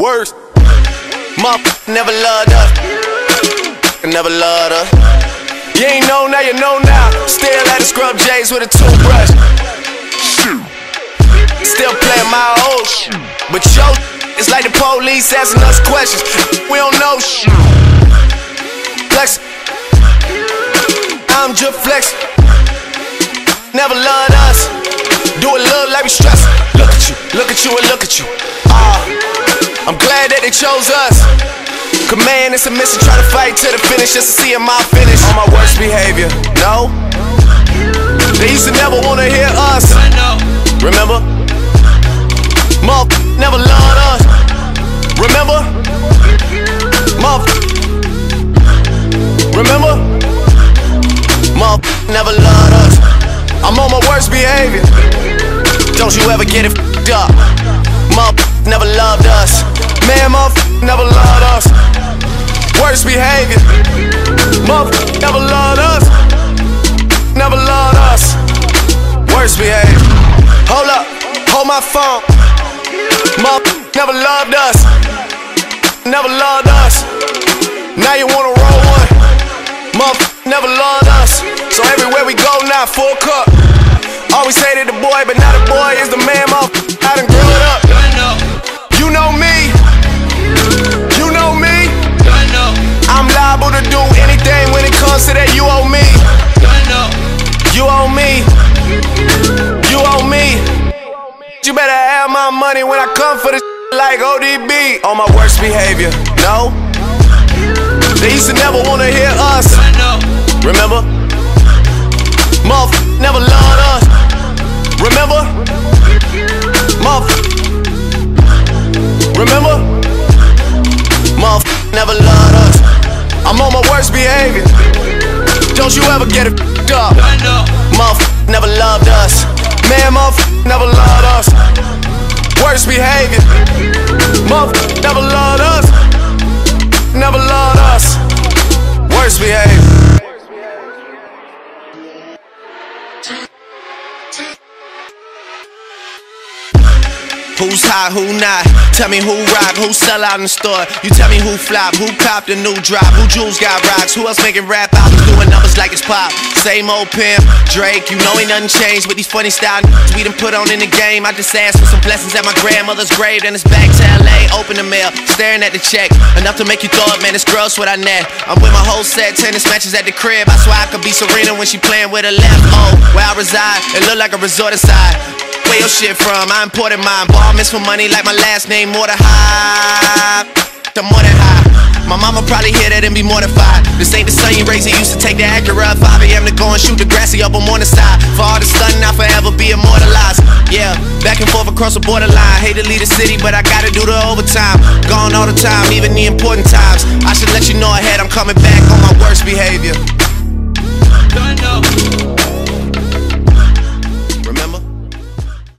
Worst. Never loved us. Never loved us. You ain't know now, you know now. Still at the scrub J's with a toothbrush. Still playing my old shit. But yo, it's like the police asking us questions. We don't know shit. Flex. I'm just flex. Never loved us. Do it look like we stress. Look at you, look at you, and look at you. I'm glad that they chose us. Cause man, it's a mission, try to fight to the finish just to see my finish. On my worst behavior, no. They used to never wanna hear us. Remember? Never loved us. Remember? Remember? Never loved us. I'm on my worst behavior. Don't you ever get it f***ed up. Never loved us. Man, never loved us. Worst behavior. Never loved us. Never loved us. Worst behavior. Hold up, hold my phone. Never loved us. Never loved us. Now you wanna roll one. Never loved us. So everywhere we go now, full cup. Always hated the boy, but now the boy is the man. I done grew it up. You know me. You know me. I'm liable to do anything when it comes to that. You owe me. You owe me. You owe me. You better have my money when I come for this like ODB. On my worst behavior, no. They used to never wanna hear us. Remember? Never loved us. Remember? Remember? Never loved us. I'm on my worst behavior. Don't you ever get it f***ed up. Never loved us. Man, never loved us. Worst behavior. Never loved us. Never loved us. Worst behavior. Who's hot, who not? Tell me who rock, who sell out in the store. You tell me who flop, who copped a new drop, who jewels got rocks, who else making rap albums doing numbers like it's pop. Same old pimp, Drake, you know ain't nothing changed with these funny style we done put on in the game. I just asked for some blessings at my grandmother's grave, then it's back to LA, open the mail, staring at the check. Enough to make you throw up, man, it's gross what I net. I'm with my whole set, tennis matches at the crib. I swear I could be Serena when she playing with her left. Oh, where I reside, it look like a resort aside. Where your shit from? I imported mine. Ball miss for money like my last name, more than high. The more than high. My mama probably hear that and be mortified. This ain't the son you raised, he used to take the Acura at 5 AM to go and shoot the grassy up on the side. For all the stunning, I'll forever be immortalized. Yeah, back and forth across the borderline. Hate to leave the city, but I gotta do the overtime. Gone all the time, even the important times. I should let you know ahead, I'm coming back on my worst behavior.